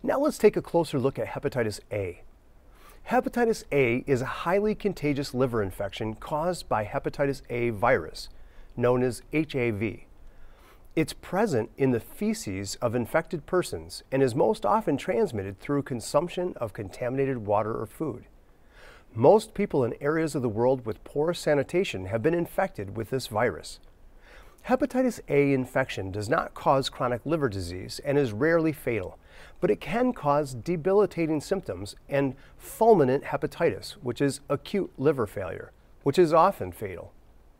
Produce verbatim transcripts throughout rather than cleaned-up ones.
Now let's take a closer look at hepatitis A. Hepatitis A is a highly contagious liver infection caused by hepatitis A virus, known as H A V. It's present in the feces of infected persons and is most often transmitted through consumption of contaminated water or food. Most people in areas of the world with poor sanitation have been infected with this virus. Hepatitis A infection does not cause chronic liver disease and is rarely fatal, but it can cause debilitating symptoms and fulminant hepatitis, which is acute liver failure, which is often fatal.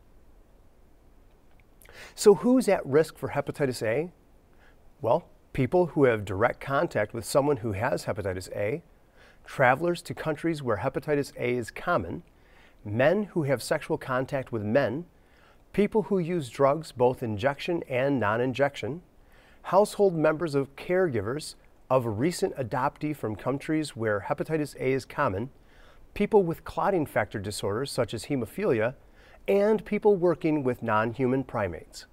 So who's at risk for hepatitis A? Well, people who have direct contact with someone who has hepatitis A, travelers to countries where hepatitis A is common, men who have sexual contact with men, people who use drugs, both injection and non-injection, household members of caregivers of a recent adoptee from countries where hepatitis A is common, people with clotting factor disorders such as hemophilia, and people working with non-human primates.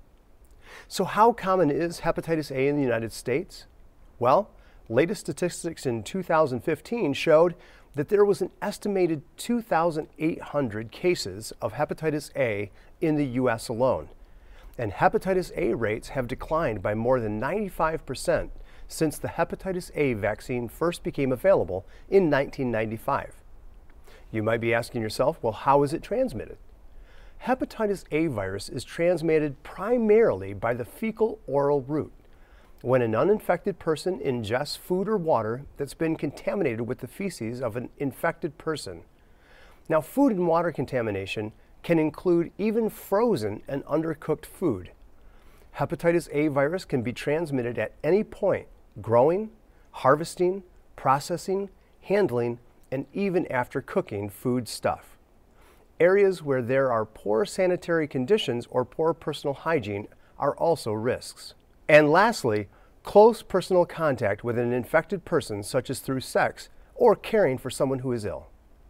So how common is hepatitis A in the United States? Well, latest statistics in two thousand fifteen showed that there was an estimated two thousand eight hundred cases of hepatitis A in the U S alone, and hepatitis A rates have declined by more than ninety-five percent since the hepatitis A vaccine first became available in nineteen ninety-five. You might be asking yourself, well, how is it transmitted? Hepatitis A virus is transmitted primarily by the fecal-oral route, when an uninfected person ingests food or water that's been contaminated with the feces of an infected person. Now, food and water contamination can include even frozen and undercooked food. Hepatitis A virus can be transmitted at any point, growing, harvesting, processing, handling, and even after cooking food stuff. Areas where there are poor sanitary conditions or poor personal hygiene are also risks. And lastly, close personal contact with an infected person, such as through sex or caring for someone who is ill.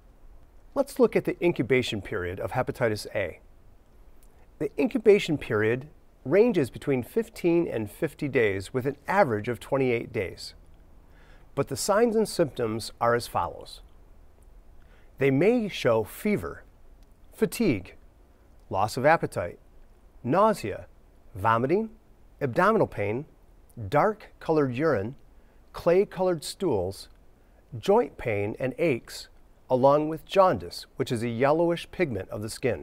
Let's look at the incubation period of hepatitis A. The incubation period ranges between fifteen and fifty days with an average of twenty-eight days. But the signs and symptoms are as follows. They may show fever, fatigue, loss of appetite, nausea, vomiting, abdominal pain, dark colored urine, clay colored stools, joint pain and aches, along with jaundice, which is a yellowish pigment of the skin.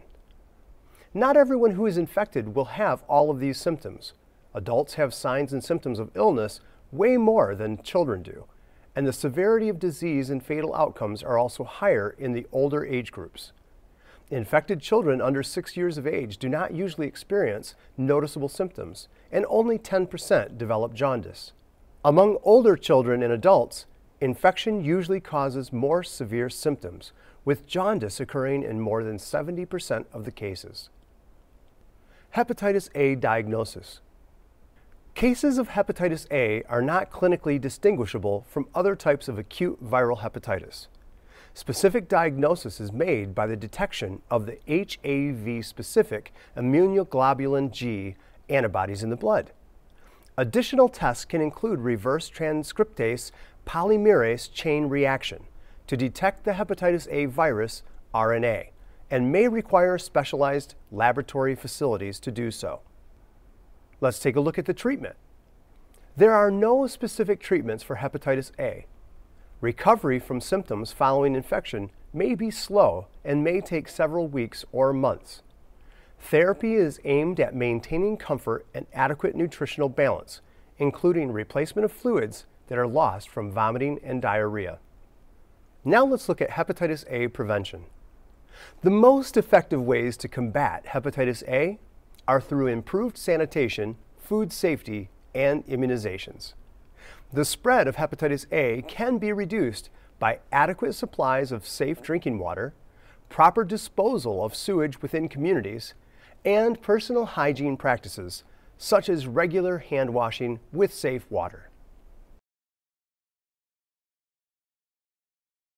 Not everyone who is infected will have all of these symptoms. Adults have signs and symptoms of illness way more than children do, and the severity of disease and fatal outcomes are also higher in the older age groups. Infected children under six years of age do not usually experience noticeable symptoms, and only ten percent develop jaundice. Among older children and adults, infection usually causes more severe symptoms, with jaundice occurring in more than seventy percent of the cases. Hepatitis A diagnosis. Cases of hepatitis A are not clinically distinguishable from other types of acute viral hepatitis. Specific diagnosis is made by the detection of the H A V-specific immunoglobulin G antibodies in the blood. Additional tests can include reverse transcriptase polymerase chain reaction to detect the hepatitis A virus R N A, and may require specialized laboratory facilities to do so. Let's take a look at the treatment. There are no specific treatments for hepatitis A. Recovery from symptoms following infection may be slow and may take several weeks or months. Therapy is aimed at maintaining comfort and adequate nutritional balance, including replacement of fluids that are lost from vomiting and diarrhea. Now let's look at hepatitis A prevention. The most effective ways to combat hepatitis A are through improved sanitation, food safety, and immunizations. The spread of hepatitis A can be reduced by adequate supplies of safe drinking water, proper disposal of sewage within communities, and personal hygiene practices, such as regular hand washing with safe water.